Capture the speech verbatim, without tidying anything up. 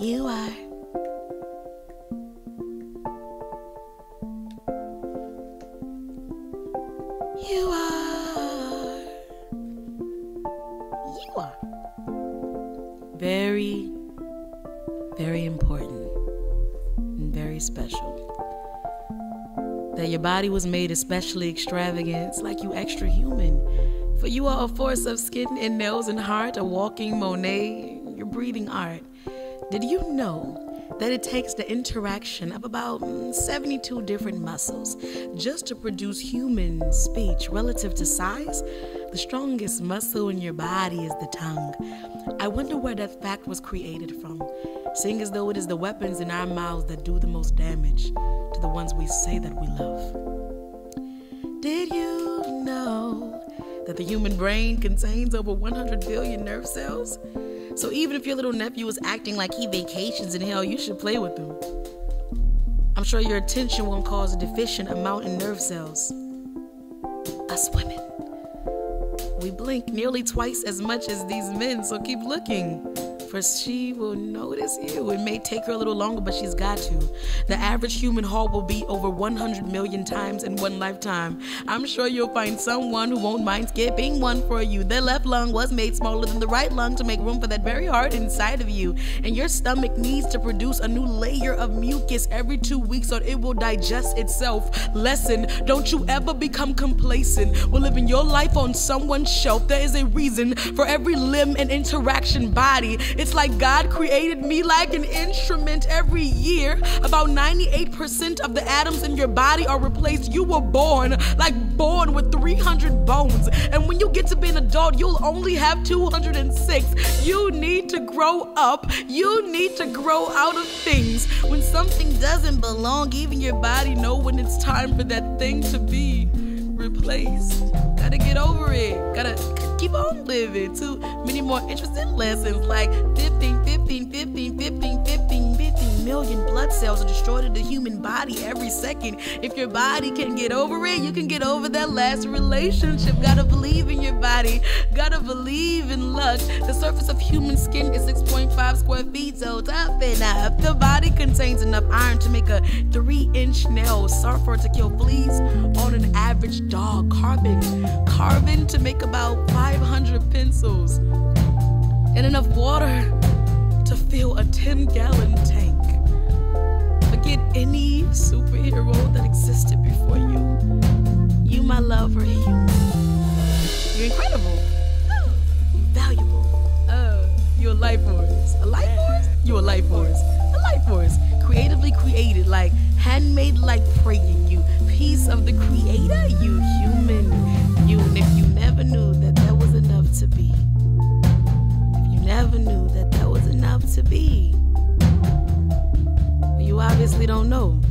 You are. You are. You are. Very, very important and very special. That your body was made especially extravagant. It's like you extra human. For you are a force of skin and nails and heart, a walking Monet, your breathing art. Did you know that it takes the interaction of about seventy-two different muscles just to produce human speech relative to size? The strongest muscle in your body is the tongue. I wonder where that fact was created from, seeing as though it is the weapons in our mouths that do the most damage to the ones we say that we love. Did you know that the human brain contains over one hundred billion nerve cells? So even if your little nephew is acting like he vacations in hell, you should play with him. I'm sure your attention won't cause a deficient amount in nerve cells. Us women, we blink nearly twice as much as these men, so keep looking, for she will notice you. It may take her a little longer, but she's got to. The average human heart will beat over one hundred million times in one lifetime. I'm sure you'll find someone who won't mind skipping one for you. Their left lung was made smaller than the right lung to make room for that very heart inside of you. And your stomach needs to produce a new layer of mucus every two weeks so it will digest itself. Lesson, don't you ever become complacent. We're living your life on someone's shelf. There is a reason for every limb and interaction body. It's like God created me like an instrument every year. About ninety-eight percent of the atoms in your body are replaced. You were born, like born with three hundred bones. And when you get to be an adult, you'll only have two hundred six. You need to grow up. You need to grow out of things. When something doesn't belong, even your body know when it's time for that thing to be replaced. Gotta get over it. Gotta keep on living. Too many more interesting lessons like fifteen, fifteen, fifteen, fifteen, fifteen, fifteen million blood cells are destroyed in the human body every second. If your body can get over it, you can get over that last relationship. Gotta believe in your body. Gotta believe in luck. The surface of human skin is six point five square feet, so tough enough. The body contains enough iron to make a three inch nail, sulfur to kill fleas on an average dog, carbon, carbon to make about five hundred pencils, and enough water to fill a ten gallon tank. Forget any superhero that existed before you. You, my love, are human. You're incredible. Oh, valuable. Uh, you're a life force. A life force? You're a life force. A life force. Creatively created, like handmade, like praying. You piece of the creator. You human. You, and if you never knew that that was enough to be, if you never knew that that was enough to be, you obviously don't know.